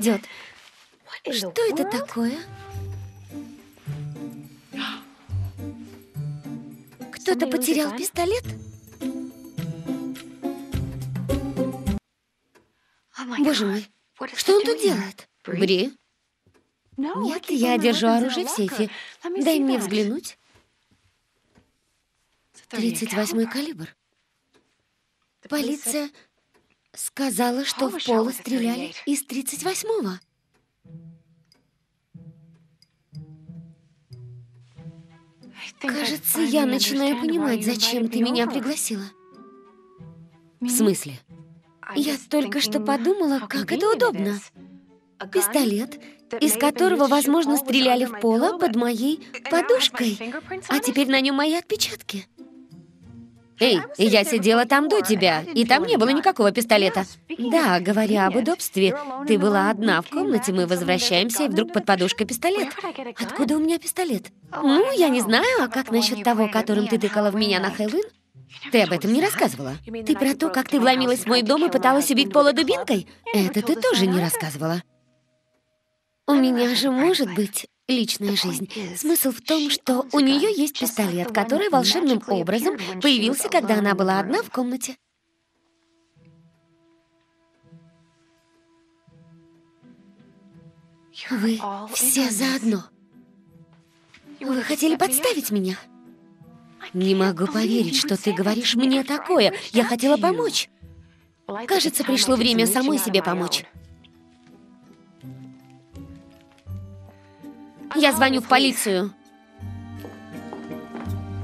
идет. Что это такое? Кто-то потерял пистолет? Боже мой, что он тут делает? Бри? Нет, я держу оружие в сейфе. Дай мне взглянуть. 38-й калибр. Полиция сказала, что в Пола стреляли из 38-го. Кажется, я начинаю понимать, зачем ты меня пригласила. В смысле? Я только что подумала, как это удобно. Пистолет, из которого, возможно, стреляли в Пола под моей подушкой. А теперь на нем мои отпечатки. Эй, я сидела там до тебя, и там не было никакого пистолета. Да, говоря об удобстве, ты была одна в комнате, мы возвращаемся, и вдруг под подушкой пистолет. Откуда у меня пистолет? Ну, я не знаю, а как насчет того, которым ты тыкала в меня на Хэллоуин? Ты об этом не рассказывала. Ты про то, как ты вломилась в мой дом и пыталась убить Пола дубинкой? Это ты тоже не рассказывала. У меня же может быть личная жизнь. Смысл в том, что у нее есть пистолет, который волшебным образом появился, когда она была одна в комнате. Вы все заодно. Вы хотели подставить меня? Не могу поверить, что ты говоришь мне такое. Я хотела помочь. Кажется, пришло время самой себе помочь. Я звоню в полицию.